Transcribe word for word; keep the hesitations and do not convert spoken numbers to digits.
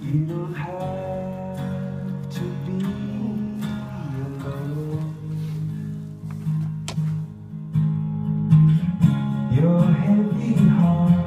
You don't have to be alone. Your heavy heart